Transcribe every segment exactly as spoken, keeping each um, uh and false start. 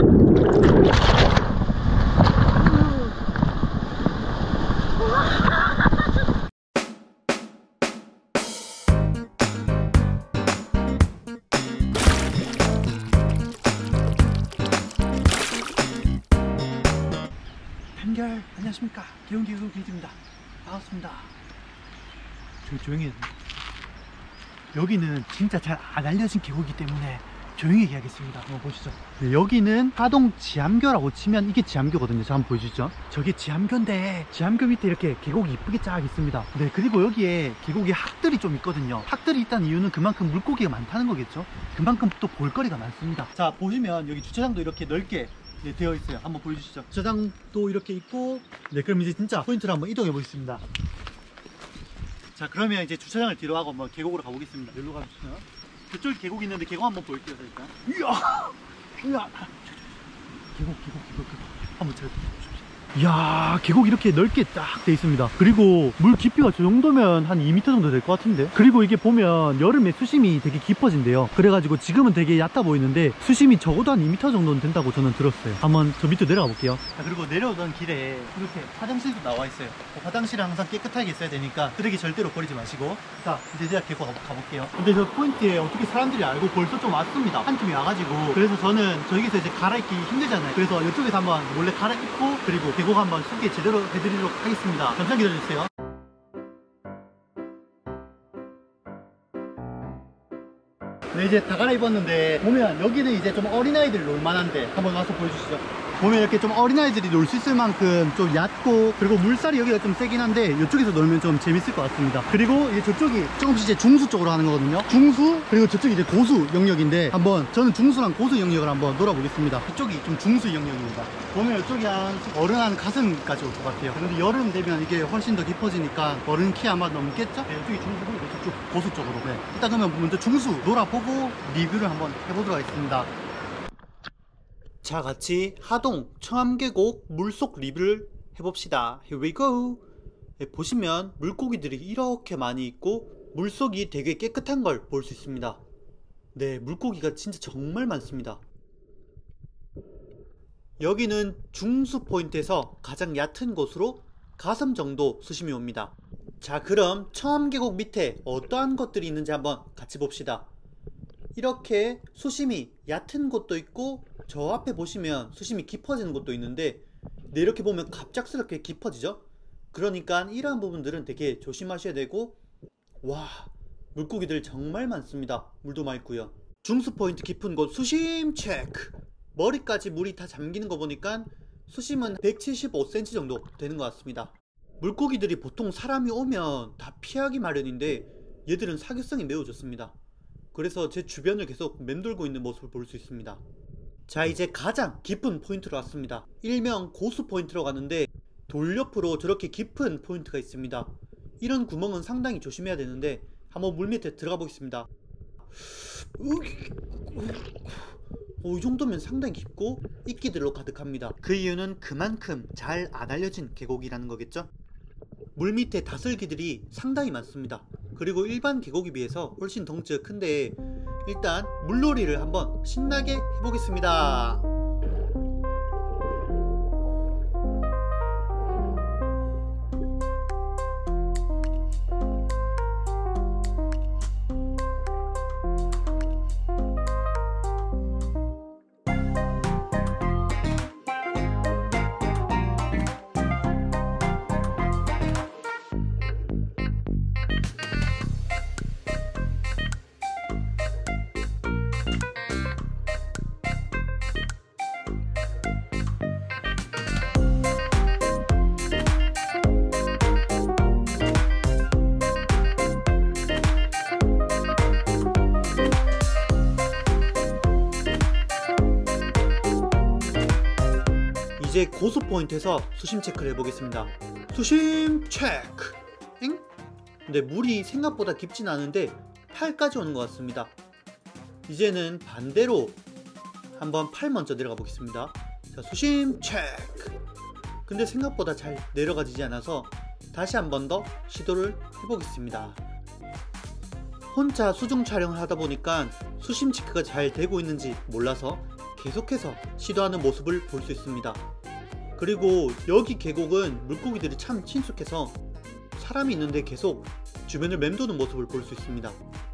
한결 안녕하십니까, 개운개운 길드입니다. 반갑습니다. 조, 조용히 해야 됩니다. 여기는 진짜 잘 안 알려진 계곡이기 때문에 조용히 얘기하겠습니다. 한번 보시죠. 네, 여기는 하동 지암교라고 치면 이게 지암교거든요. 자, 한번 보여주시죠. 저게 지암교인데 지암교 밑에 이렇게 계곡이 이쁘게 쫙 있습니다. 네, 그리고 여기에 계곡에 학들이 좀 있거든요. 학들이 있다는 이유는 그만큼 물고기가 많다는 거겠죠. 그만큼 또 볼거리가 많습니다. 자, 보시면 여기 주차장도 이렇게 넓게 네, 되어 있어요. 한번 보여주시죠. 주차장도 이렇게 있고. 네, 그럼 이제 진짜 포인트를 한번 이동해 보겠습니다. 자, 그러면 이제 주차장을 뒤로 하고 뭐 계곡으로 가보겠습니다. 여기로 가주시죠. 그쪽에 계곡이 있는데 계곡 한번 볼게요. 일단 이야, 이야, 계곡, 계곡, 계곡, 계곡 한번 찾아보십시오. 이야, 계곡 이렇게 넓게 딱 돼 있습니다. 그리고 물 깊이가 저 정도면 한 이 미터 정도 될 것 같은데. 그리고 이게 보면 여름에 수심이 되게 깊어진대요. 그래가지고 지금은 되게 얕아 보이는데 수심이 적어도 한 이 미터 정도는 된다고 저는 들었어요. 한번 저 밑으로 내려가 볼게요. 자, 그리고 내려오던 길에 이렇게 화장실도 나와 있어요. 화장실은 항상 깨끗하게 있어야 되니까 쓰레기 절대로 버리지 마시고. 자, 이제 제가 계곡 가볼게요. 근데 저 포인트에 어떻게 사람들이 알고 벌써 좀 왔습니다. 한 팀이 와가지고. 그래서 저는 저기서 이제 갈아입기 힘들잖아요. 그래서 이쪽에서 한번 몰래 갈아입고 그리고 계곡 한번 소개 제대로 해드리도록 하겠습니다. 잠시만 기다려주세요. 네, 이제 다 갈아입었는데 보면 여기는 이제 좀 어린아이들 놀만한데 한번 와서 보여주시죠. 보면 이렇게 좀 어린아이들이 놀 수 있을 만큼 좀 얕고, 그리고 물살이 여기가 좀 세긴 한데 이쪽에서 놀면 좀 재밌을 것 같습니다. 그리고 이제 저쪽이 조금씩 이제 중수 쪽으로 하는 거거든요. 중수, 그리고 저쪽이 이제 고수 영역인데 한번 저는 중수랑 고수 영역을 한번 놀아보겠습니다. 이쪽이 좀 중수 영역입니다. 보면 이쪽이 한 어른 한 가슴까지 올 것 같아요. 그런데 여름 되면 이게 훨씬 더 깊어지니까 어른 키 아마 넘겠죠? 네, 이쪽이 중수고 저쪽 고수 쪽으로. 네. 일단 그러면 먼저 중수 놀아보고 리뷰를 한번 해보도록 하겠습니다. 자, 같이 하동 청암계곡 물속 리뷰를 해봅시다. Here we go. 네, 보시면 물고기들이 이렇게 많이 있고 물속이 되게 깨끗한 걸 볼 수 있습니다. 네, 물고기가 진짜 정말 많습니다. 여기는 중수 포인트에서 가장 얕은 곳으로 가슴 정도 수심이 옵니다. 자, 그럼 청암계곡 밑에 어떠한 것들이 있는지 한번 같이 봅시다. 이렇게 수심이 얕은 곳도 있고 저 앞에 보시면 수심이 깊어지는 곳도 있는데, 네, 이렇게 보면 갑작스럽게 깊어지죠. 그러니까 이러한 부분들은 되게 조심하셔야 되고. 와, 물고기들 정말 많습니다. 물도 맑고요. 중수 포인트 깊은 곳 수심 체크. 머리까지 물이 다 잠기는 거 보니까 수심은 백칠십오 센티미터 정도 되는 것 같습니다. 물고기들이 보통 사람이 오면 다 피하기 마련인데 얘들은 사교성이 매우 좋습니다. 그래서 제 주변을 계속 맴돌고 있는 모습을 볼 수 있습니다. 자, 이제 가장 깊은 포인트로 왔습니다. 일명 고수 포인트로 가는데 돌 옆으로 저렇게 깊은 포인트가 있습니다. 이런 구멍은 상당히 조심해야 되는데 한번 물 밑에 들어가 보겠습니다. 오, 이 정도면 상당히 깊고 이끼들로 가득합니다. 그 이유는 그만큼 잘 안 알려진 계곡이라는 거겠죠. 물 밑에 다슬기들이 상당히 많습니다. 그리고 일반 계곡에 비해서 훨씬 덩치가 큰데 일단 물놀이를 한번 신나게 해보겠습니다. 이제 고수 포인트에서 수심 체크를 해보겠습니다. 수심 체크. 엥? 근데 물이 생각보다 깊진 않은데 팔까지 오는 것 같습니다. 이제는 반대로 한번 팔 먼저 내려가 보겠습니다. 자, 수심 체크. 근데 생각보다 잘 내려가지지 않아서 다시 한 번 더 시도를 해보겠습니다. 혼자 수중 촬영을 하다 보니까 수심 체크가 잘 되고 있는지 몰라서 계속해서 시도하는 모습을 볼 수 있습니다. 그리고 여기 계곡은 물고기들이 참 친숙해서 사람이 있는데 계속 주변을 맴도는 모습을 볼 수 있습니다.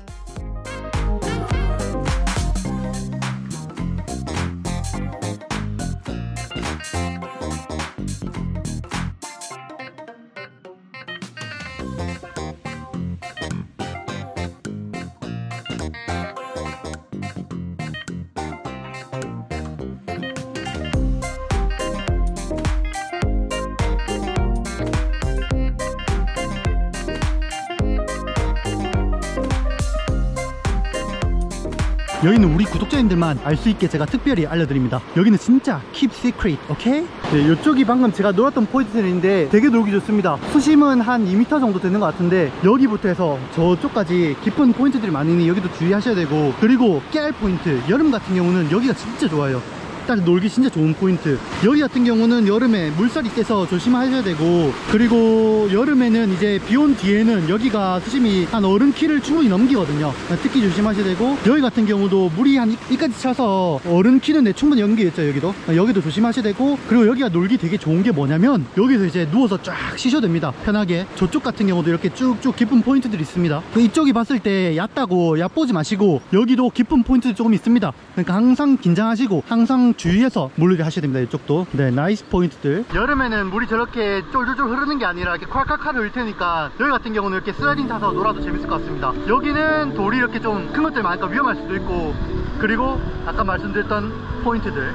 여기는 우리 구독자님들만 알 수 있게 제가 특별히 알려드립니다. 여기는 진짜 keep secret, 오케이? 네, 이쪽이 방금 제가 놀았던 포인트인데 되게 놀기 좋습니다. 수심은 한 이 미터 정도 되는 것 같은데 여기부터 해서 저쪽까지 깊은 포인트들이 많으니 여기도 주의하셔야 되고, 그리고 깨알 포인트, 여름 같은 경우는 여기가 진짜 좋아요. 일단 놀기 진짜 좋은 포인트. 여기 같은 경우는 여름에 물살이 세서 조심하셔야 되고, 그리고 여름에는 이제 비 온 뒤에는 여기가 수심이 한 어른 키를 충분히 넘기거든요. 특히 조심하셔야 되고, 여기 같은 경우도 물이 한 이까지 차서 어른 키는 네, 충분히 넘기겠죠. 여기도 여기도 조심하셔야 되고, 그리고 여기가 놀기 되게 좋은 게 뭐냐면 여기서 이제 누워서 쫙 쉬셔도 됩니다. 편하게. 저쪽 같은 경우도 이렇게 쭉쭉 깊은 포인트들이 있습니다. 이쪽이 봤을 때 얕다고 얕보지 마시고 여기도 깊은 포인트 조금 있습니다. 그러니까 항상 긴장하시고 항상 주의해서 물놀이 하셔야 됩니다. 이쪽도. 네, 나이스 포인트들. 여름에는 물이 저렇게 쫄쫄쫄 흐르는 게 아니라 이렇게 콸콸콸 흘릴 테니까 여기 같은 경우는 이렇게 슬라이딩 타서 놀아도 재밌을 것 같습니다. 여기는 돌이 이렇게 좀 큰 것들 많으니까 위험할 수도 있고, 그리고 아까 말씀드렸던 포인트들.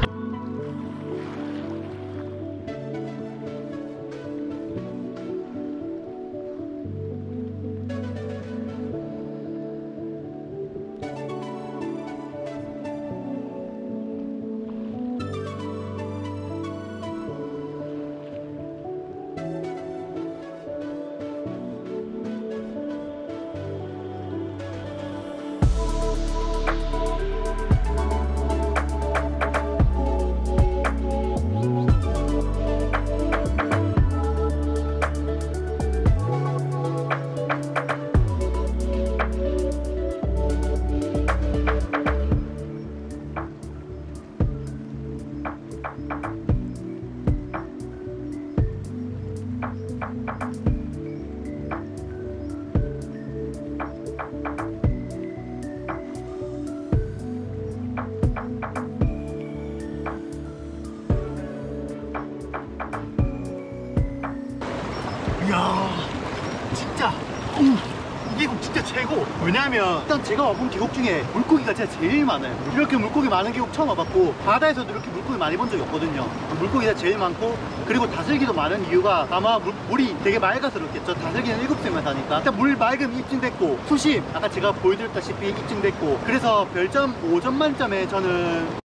이야, 진짜 음, 이 계곡 진짜 최고. 왜냐하면 일단 제가 와본 계곡 중에 물고기가 진짜 제일 많아요. 이렇게 물고기 많은 계곡 처음 와봤고, 바다에서도 이렇게 물고기 많이 본 적이 없거든요. 물고기가 제일 많고, 그리고 다슬기도 많은 이유가 아마 물, 물이 되게 맑아서 그렇겠죠. 다슬기는 일곱 수에만 사니까. 일단 물 맑음 입증됐고, 수심 아까 제가 보여드렸다시피 입증됐고, 그래서 별점 오 점 만점에 저는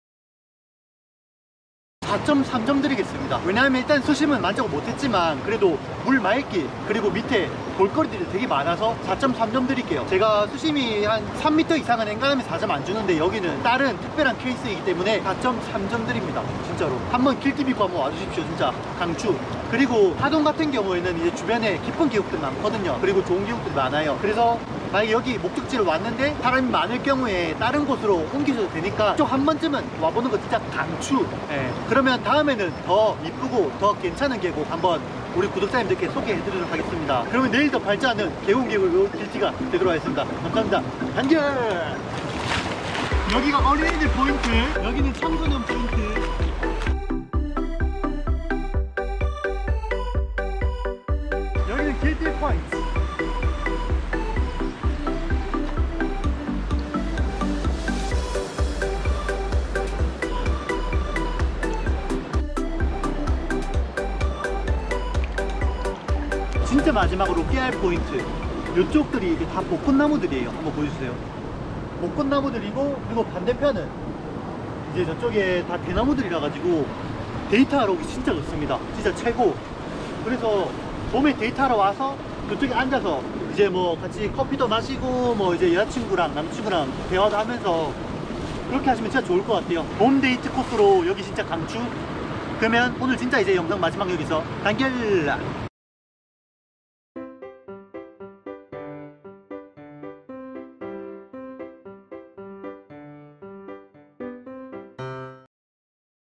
사 점 삼 점 드리겠습니다. 왜냐하면 일단 수심은 만족을 못했지만 그래도 물 맑기, 그리고 밑에 볼거리들이 되게 많아서 사 점 삼 점 드릴게요. 제가 수심이 한 삼 미터 이상은 엔간하면 사 점 안 주는데 여기는 다른 특별한 케이스이기 때문에 사 점 삼 점 드립니다. 진짜로 한번 길티비고 한번 와주십시오. 진짜 강추. 그리고 하동 같은 경우에는 이제 주변에 깊은 계곡들이 많거든요. 그리고 좋은 계곡들이 많아요. 그래서 만약에 여기 목적지로 왔는데 사람이 많을 경우에 다른 곳으로 옮기셔도 되니까 좀 한 번쯤은 와보는 거 진짜 강추. 예. 그러면 다음에는 더 이쁘고 더 괜찮은 계곡 한번 우리 구독자님들께 소개해드리도록 하겠습니다. 그러면 내일 더 발전하는 계곡 계곡 길티가 되도록 하겠습니다. 감사합니다. 단결! 여기가 어린이들 포인트, 여기는 청소년 포인트. 여기는 길티 포인트. 진짜 마지막으로 깨알 포인트. 이쪽들이 이게 다 벚꽃나무들이에요. 한번 보여주세요. 벚꽃나무들이고, 그리고 반대편은 이제 저쪽에 다 대나무들이라 가지고 데이트하러 오기 진짜 좋습니다. 진짜 최고. 그래서 봄에 데이트하러 와서 그쪽에 앉아서 이제 뭐 같이 커피도 마시고 뭐 이제 여자친구랑 남친구랑 대화도 하면서 그렇게 하시면 진짜 좋을 것 같아요. 봄 데이트 코스로 여기 진짜 강추. 그러면 오늘 진짜 이제 영상 마지막 여기서 단결!